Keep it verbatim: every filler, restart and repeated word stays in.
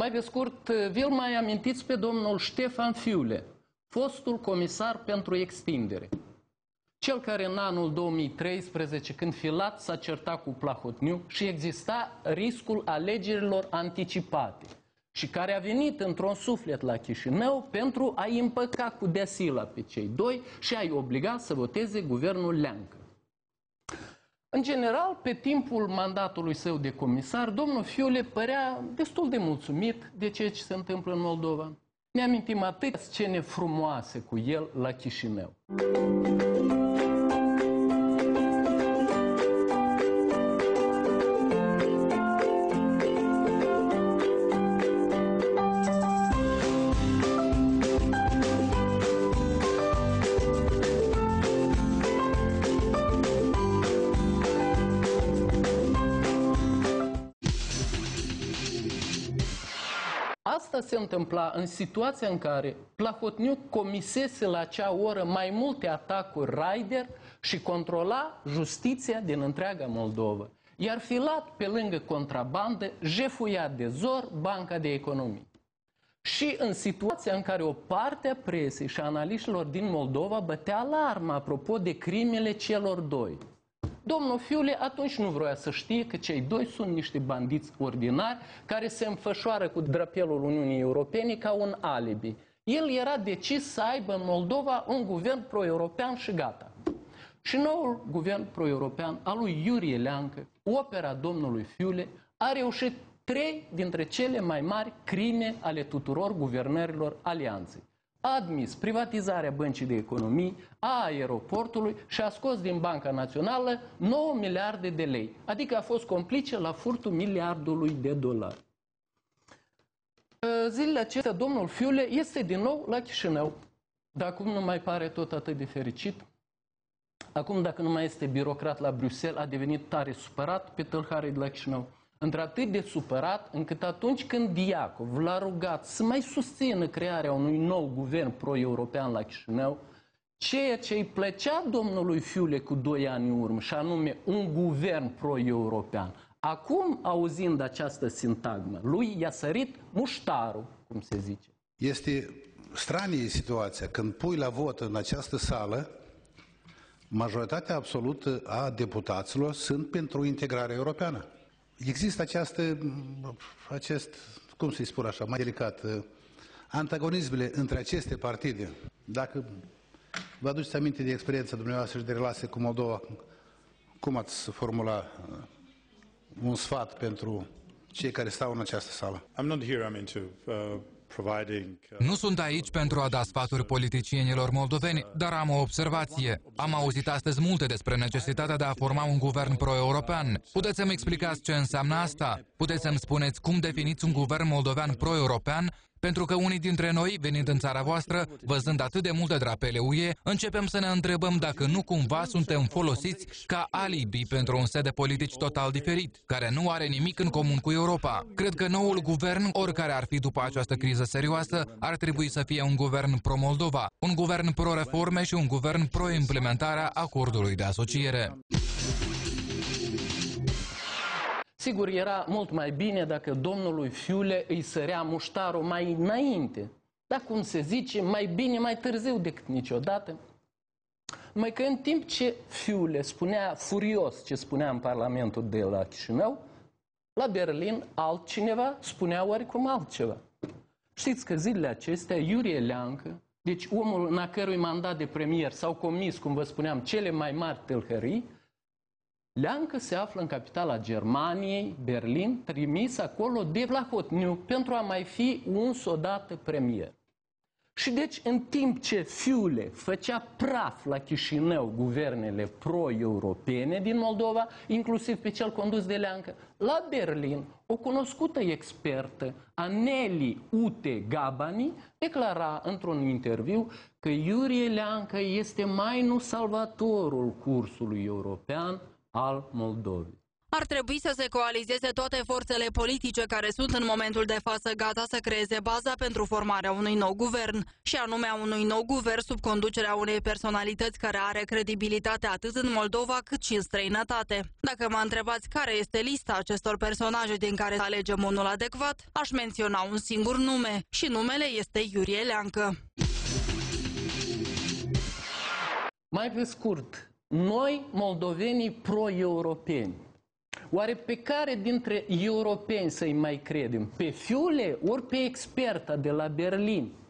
Mai pe scurt, vi-l mai amintiți pe domnul Ștefan Fiule, fostul comisar pentru extindere. Cel care în anul două mii treisprezece, când Filat s-a certat cu Plahotniuc și exista riscul alegerilor anticipate și care a venit într-un suflet la Chișinău pentru a-i împăca cu deasila pe cei doi și a-i obliga să voteze guvernul Leancă. În general, pe timpul mandatului său de comisar, domnul Fiule părea destul de mulțumit de ceea ce se întâmplă în Moldova. Ne amintim atâtea scene frumoase cu el la Chișinău. Asta se întâmpla în situația în care Plahotniuc comisese la acea oră mai multe atacuri raider și controla justiția din întreaga Moldova. Iar Filat, pe lângă contrabandă, jefuia de zor Banca de Economie. Și în situația în care o parte a presei și a analiștilor din Moldova bătea alarma apropo de crimele celor doi, domnul Fiule atunci nu vroia să știe că cei doi sunt niște bandiți ordinari care se înfășoară cu drapelul Uniunii Europene ca un alibi. El era decis să aibă în Moldova un guvern pro-european și gata. Și noul guvern pro-european al lui Iurie Leancă, opera domnului Fiule, a reușit trei dintre cele mai mari crime ale tuturor guvernărilor alianței. A admis privatizarea Băncii de Economie, a aeroportului și a scos din Banca Națională nouă miliarde de lei. Adică a fost complice la furtul miliardului de dolari. Zilele acestea, domnul Fiule este din nou la Chișinău. Dar acum nu mai pare tot atât de fericit. Acum, dacă nu mai este birocrat la Bruxelles, a devenit tare supărat pe tâlharii de la Chișinău. Într-atât de supărat, încât atunci când Diacov l-a rugat să mai susțină crearea unui nou guvern pro-european la Chișinău, ceea ce îi plăcea domnului Fiule cu doi ani în urmă, și anume un guvern pro-european, acum, auzind această sintagmă, lui i-a sărit muștarul, cum se zice. Este stranie situația când pui la vot în această sală, majoritatea absolută a deputaților sunt pentru integrarea europeană. Există această, acest, cum să-i spun așa, mai delicat, antagonismele între aceste partide. Dacă vă aduceți aminte de experiența dumneavoastră și de relație cu Moldova, cum ați formula un sfat pentru cei care stau în această sală? I'm not here, I mean, to, uh... Nu sunt aici pentru a da sfaturi politicienilor moldoveni, dar am o observație. Am auzit astăzi multe despre necesitatea de a forma un guvern pro-european. Puteți să-mi explicați ce înseamnă asta? Puteți să-mi spuneți cum definiți un guvern moldovean pro-european? Pentru că unii dintre noi, venind în țara voastră, văzând atât de multe drapele U E, începem să ne întrebăm dacă nu cumva suntem folosiți ca alibi pentru un set de politici total diferit, care nu are nimic în comun cu Europa. Cred că noul guvern, oricare ar fi după această criză serioasă, ar trebui să fie un guvern pro-Moldova, un guvern pro-reforme și un guvern pro-implementarea acordului de asociere. Sigur, era mult mai bine dacă domnului Fiule îi sărea muștarul mai înainte. Dar, cum se zice, mai bine mai târziu decât niciodată. Numai că în timp ce Fiule spunea furios ce spunea în Parlamentul de la Chișinău, la Berlin altcineva spunea oricum altceva. Știți că zilele acestea, Iurie Leancă, deci omul în a cărui mandat de premier s-au comis, cum vă spuneam, cele mai mari tâlhării, Leancă se află în capitala Germaniei, Berlin, trimis acolo de Plahotniuc pentru a mai fi uns odată premier. Și deci, în timp ce Fiule făcea praf la Chișinău guvernele pro-europene din Moldova, inclusiv pe cel condus de Leancă, la Berlin, o cunoscută expertă, Aneli Ute Gabani, declara într-un interviu că Iurie Leancă este mai nu salvatorul cursului european al Moldovei. Ar trebui să se coalizeze toate forțele politice care sunt în momentul de față gata să creeze baza pentru formarea unui nou guvern, și anume a unui nou guvern sub conducerea unei personalități care are credibilitate atât în Moldova cât și în străinătate. Dacă mă întrebați care este lista acestor personaje din care să alegem unul adecvat, aș menționa un singur nume, și numele este Iurie Leancă. Mai pe scurt, noi, moldovenii pro-europeni, oare pe care dintre europeni să-i mai credem? Pe Fiule ori pe experta de la Berlin?